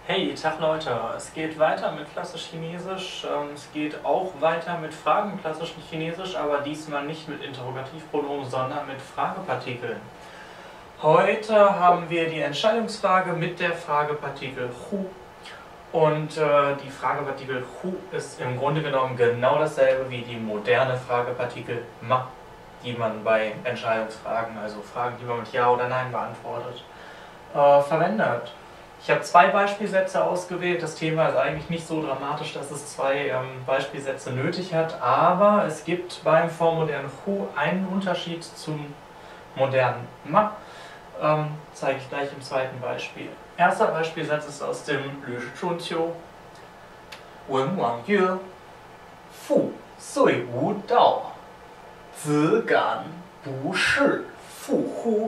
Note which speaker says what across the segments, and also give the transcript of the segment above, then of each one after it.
Speaker 1: Hey, Tag Leute, es geht weiter mit Klassisch Chinesisch. Es geht auch weiter mit Fragen im klassischen Chinesisch, aber diesmal nicht mit Interrogativpronomen, sondern mit Fragepartikeln. Heute haben wir die Entscheidungsfrage mit der Fragepartikel Hu. Und die Fragepartikel Hu ist im Grunde genommen genau dasselbe wie die moderne Fragepartikel Ma, die man bei Entscheidungsfragen, also Fragen, die man mit Ja oder Nein beantwortet, verwendet. Ich habe zwei Beispielsätze ausgewählt. Das Thema ist eigentlich nicht so dramatisch, dass es zwei Beispielsätze nötig hat, aber es gibt beim vormodernen Hu einen Unterschied zum modernen Ma. Zeige ich gleich im zweiten Beispiel. Erster Beispielsatz ist aus dem Lü Shi Chun Qiu. Wen Wang Yue, Fu Sui Wu Dao, Zi Gan Bu Shi Fu Hu,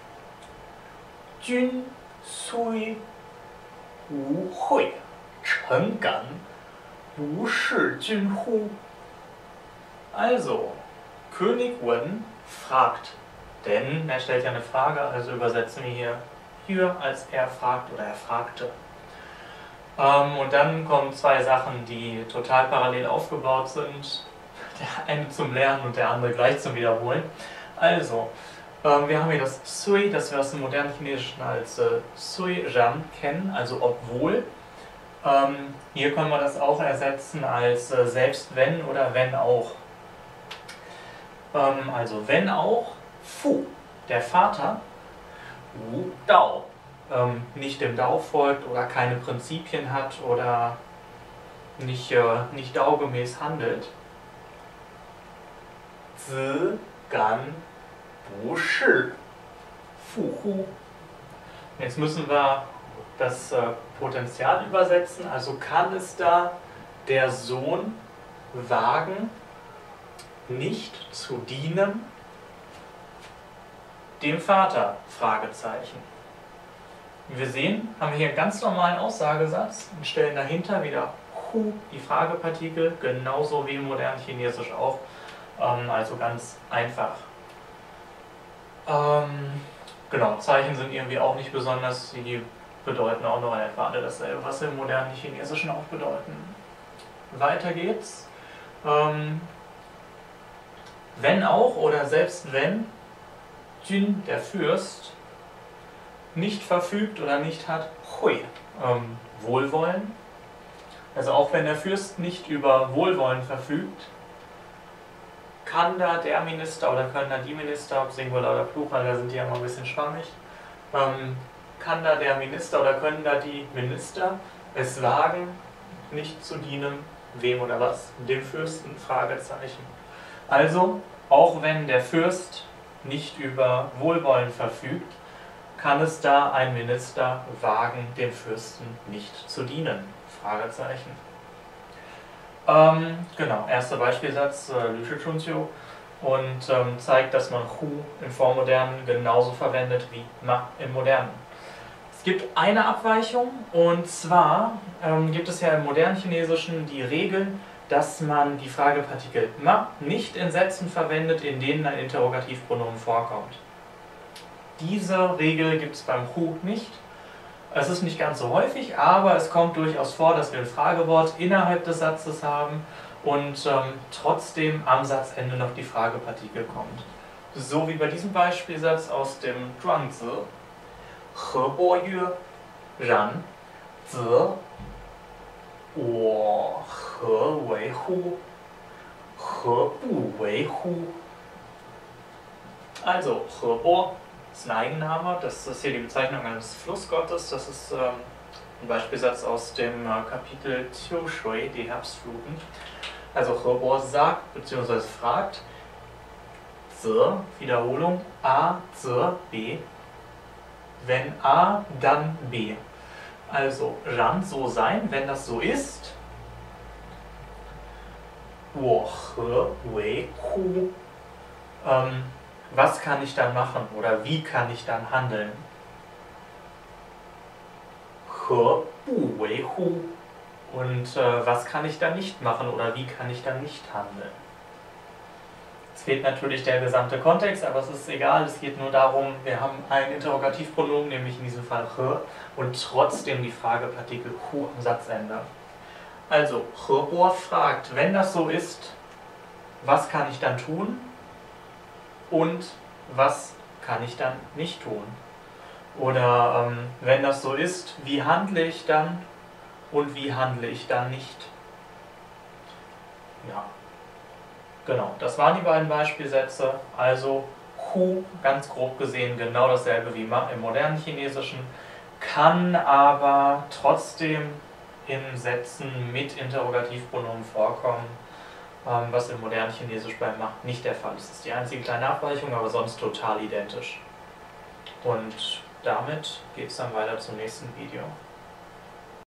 Speaker 1: Jun Sui Wu Hui, Chen Gan Bu Shi Jun Hu. Also, König Wen fragt, denn er stellt ja eine Frage, also übersetzen wir hier als er fragt oder er fragte. Und dann kommen zwei Sachen, die total parallel aufgebaut sind. Der eine zum Lernen und der andere gleich zum Wiederholen. Also, wir haben hier das Sui, das wir aus dem modernen Chinesischen als Sui Ran kennen, also obwohl. Hier können wir das auch ersetzen als selbst wenn oder wenn auch. Also wenn auch, Fu, der Vater, Wu Dao, nicht dem Dao folgt oder keine Prinzipien hat oder nicht Dao-gemäß handelt. Zi Gan Bu Shi Fu Hu. Jetzt müssen wir das Potenzial übersetzen, also kann es da der Sohn wagen, nicht zu dienen dem Vater? Fragezeichen. Wie wir sehen, haben wir hier einen ganz normalen Aussagesatz und stellen dahinter wieder Hu, die Fragepartikel, genauso wie im modernen Chinesisch auch, also ganz einfach. Genau, Zeichen sind irgendwie auch nicht besonders, die bedeuten auch noch in etwa alle dasselbe, was sie im modernen Chinesischen auch bedeuten. Weiter geht's. Wenn auch oder selbst wenn Jun, der Fürst, nicht verfügt oder nicht hat Hui, Wohlwollen. Also auch wenn der Fürst nicht über Wohlwollen verfügt, kann da der Minister oder können da die Minister, ob Singular oder Plural, da sind die ja immer ein bisschen schwammig, kann da der Minister oder können da die Minister es wagen, nicht zu dienen, wem oder was? Dem Fürsten? Fragezeichen. Also, auch wenn der Fürst nicht über Wohlwollen verfügt, kann es da ein Minister wagen, dem Fürsten nicht zu dienen? Fragezeichen. Genau, erster Beispielsatz, Lü Shi Chun Qiu, und zeigt, dass man Hu im Vormodernen genauso verwendet wie Ma im Modernen. Es gibt eine Abweichung, und zwar gibt es ja im modernen Chinesischen die Regel, dass man die Fragepartikel Ma nicht in Sätzen verwendet, in denen ein Interrogativpronomen vorkommt. Diese Regel gibt es beim Hu nicht. Es ist nicht ganz so häufig, aber es kommt durchaus vor, dass wir ein Fragewort innerhalb des Satzes haben und trotzdem am Satzende noch die Fragepartikel kommt. So wie bei diesem Beispielsatz aus dem Zhuangzi. He Bo Yue Ran Zi Wo He Wei Hu He Bu Wei Hu. Also, He Bo ist ein Eigenname, das ist hier die Bezeichnung eines Flussgottes. Das ist ein Beispielsatz aus dem Kapitel Qiu Shui, die Herbstfluten. Also He Bo sagt bzw. fragt, Zi, Wiederholung, A, Zi, B. Wenn A, dann B. Also Ran so sein, wenn das so ist. Wo He Wei Hu. Was kann ich dann machen oder wie kann ich dann handeln? He Bu Wei Hu. Und was kann ich dann nicht machen oder wie kann ich dann nicht handeln? Es fehlt natürlich der gesamte Kontext, aber es ist egal, es geht nur darum, wir haben ein Interrogativpronomen, nämlich in diesem Fall he, und trotzdem die Fragepartikel hu am Satzende. Also, He fragt, wenn das so ist, was kann ich dann tun und was kann ich dann nicht tun? Oder wenn das so ist, wie handle ich dann und wie handle ich dann nicht? Ja, genau, das waren die beiden Beispielsätze. Also Hu, ganz grob gesehen, genau dasselbe wie im modernen Chinesischen, kann aber trotzdem in Sätzen mit Interrogativpronomen vorkommen, was im modernen Chinesisch bei Ma nicht der Fall ist. Das ist die einzige kleine Abweichung, aber sonst total identisch. Und damit geht es dann weiter zum nächsten Video.